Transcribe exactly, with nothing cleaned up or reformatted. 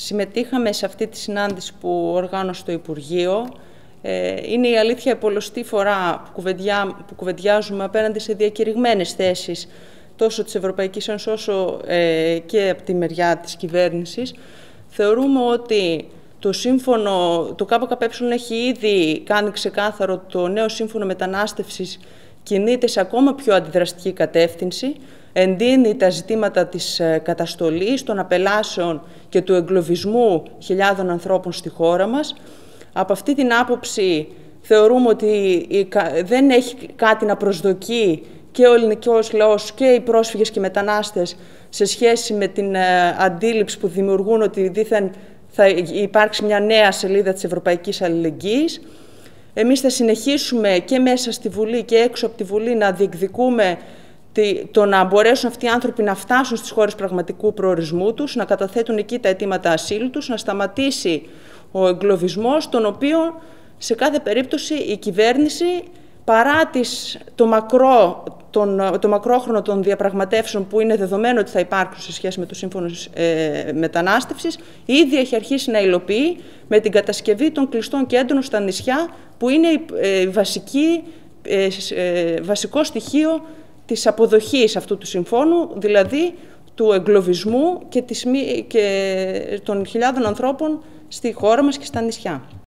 συμμετείχαμε σε αυτή τη συνάντηση που οργάνωσε το Υπουργείο. Είναι η αλήθεια η πολλωστή φορά που, κουβεντιά, που κουβεντιάζουμε απέναντι σε διακηρυγμένες θέσεις τόσο της Ευρωπαϊκής Ένωσης όσο ε, και από τη μεριά της κυβέρνησης. Θεωρούμε ότι το σύμφωνο, το ΚΚΕ έχει ήδη κάνει ξεκάθαρο το νέο σύμφωνο μετανάστευσης κινείται σε ακόμα πιο αντιδραστική κατεύθυνση, εντείνει τα ζητήματα της καταστολής, των απελάσεων και του εγκλωβισμού χιλιάδων ανθρώπων στη χώρα μας. Από αυτή την άποψη θεωρούμε ότι δεν έχει κάτι να προσδοκεί και ο ελληνικός λαός και οι πρόσφυγες και οι μετανάστες σε σχέση με την αντίληψη που δημιουργούν ότι δήθεν θα υπάρξει μια νέα σελίδα της ευρωπαϊκής αλληλεγγύης. Εμείς θα συνεχίσουμε και μέσα στη Βουλή και έξω από τη Βουλή να διεκδικούμε το να μπορέσουν αυτοί οι άνθρωποι να φτάσουν στις χώρες πραγματικού προορισμού τους, να καταθέτουν εκεί τα αιτήματα ασύλου τους, να σταματήσει ο εγκλωβισμός, τον οποίο σε κάθε περίπτωση η κυβέρνηση, παρά τις, το, μακρό, τον, το μακρόχρονο των διαπραγματεύσεων που είναι δεδομένο ότι θα υπάρξουν σε σχέση με το Σύμφωνο ε, Μετανάστευσης, ήδη έχει αρχίσει να υλοποιεί με την κατασκευή των κλειστών κέντρων στα νησιά, που είναι ε, βασική, ε, ε, βασικό στοιχείο της αποδοχής αυτού του συμφώνου, δηλαδή του εγκλωβισμού και, της, και των χιλιάδων ανθρώπων στη χώρα μας και στα νησιά.